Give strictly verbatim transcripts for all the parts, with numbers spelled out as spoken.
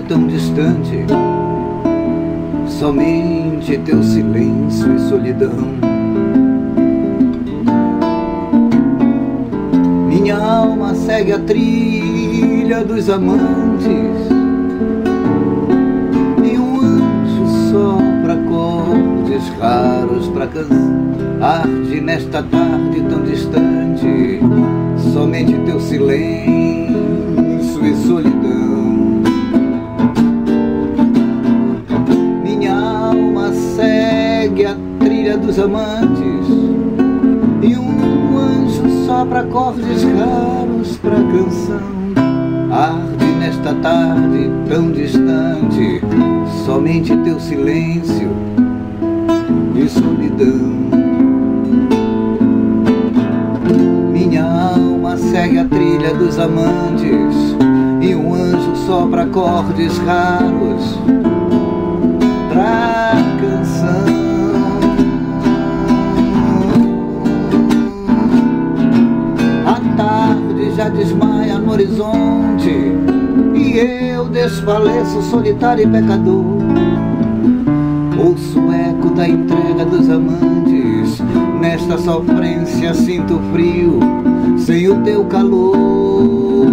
tão distante, somente teu silêncio e solidão. Minha alma segue a trilha dos amantes, e um anjo sopra acordes raros pra canção. Arde nesta tarde tão distante, somente teu silêncio e solidão. Minha alma segue a trilha dos amantes, e um anjo sopra acordes raros pra canção. Arde nesta tarde tão distante, somente teu silêncio e solidão. Minha alma segue a trilha dos amantes, e um anjo sopra acordes raros pra canção. A tarde já desmaia no horizonte, e eu desfaleço solitário e pecador. Ouço o eco da entrega dos amantes, nesta sofrência sinto frio, sem o teu calor.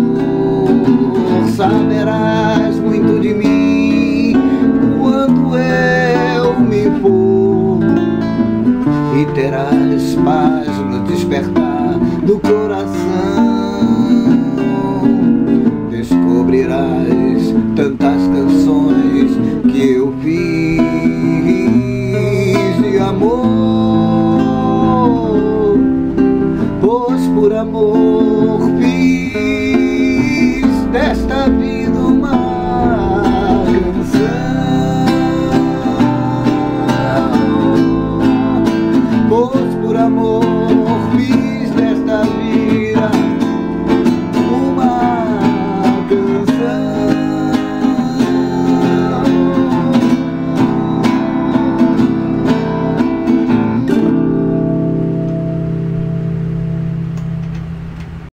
Saberás muito de mim quando eu me for, e terás paz no despertar do coração. Descobrirás tantas canções que eu fiz de amor, pois por amor